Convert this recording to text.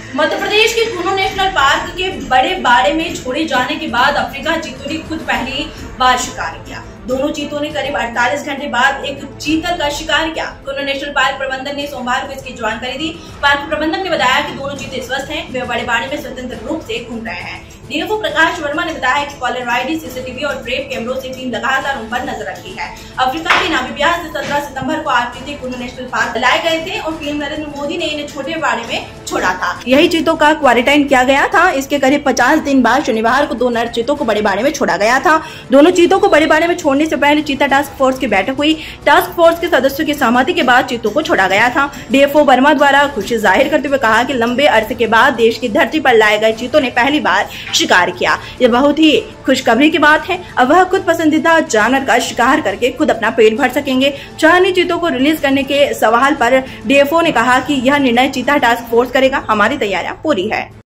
मध्य प्रदेश के कुनो national park के बड़े बाड़े में छोड़े जाने के बाद अफ्रीका चीतों ने खुद पहली बार शिकार किया। दोनों चीतों ने करीब 48 घंटे बाद एक चीतल का शिकार किया। कुनो नेशनल पार्क प्रबंधन ने सोमवार को इसकी जानकारी दी। पार्क प्रबंधन ने बताया कि दोनों चीते स्वस्थ हैं, वे बड़े बाड़े में स्वतंत्र रूप से घूम रहे हैं। डीएफओ प्रकाश वर्मा ने बताया कि कॉलर आईडी, सीसीटीवी और ट्रैप कैमरों से टीम लगातार उन पर नजर रखी है। अफ्रीका के नामीबिया से 17 सितंबर को 8 चीते कुनो नेशनल पार्क लाए गए थे और पीएम नरेंद्र मोदी ने इन्हें छोटे बाड़े में छोड़ा था। यही चीतों का क्वारंटाइन किया गया था। इसके करीब 50 दिन बाद शनिवार को 2 नर चीतों को बड़े बाड़े में छोड़ा गया था। दोनों चीतों को बड़े बाड़े में छोड़ने से पहले चीता टास्क फोर्स की बैठक हुई। टास्क फोर्स के सदस्यों की सहमति के बाद चीतों को छोड़ा गया था। डीएफओ वर्मा द्वारा खुशी जाहिर करते हुए कहा कि लंबे अरसे के बाद देश की धरती पर लाए गए चीतों ने पहली बार शिकार किया। ये बहुत ही खुशखबरी की बात है। अब वह खुद पसंदीदा जानवर का शिकार करके खुद अपना पेट भर सकेंगे। चांदनी चीतों को रिलीज करने के सवाल पर डीएफओ ने कहा कि यह निर्णय चीता टास्क फोर्स करेगा। हमारी तैयारियां पूरी है।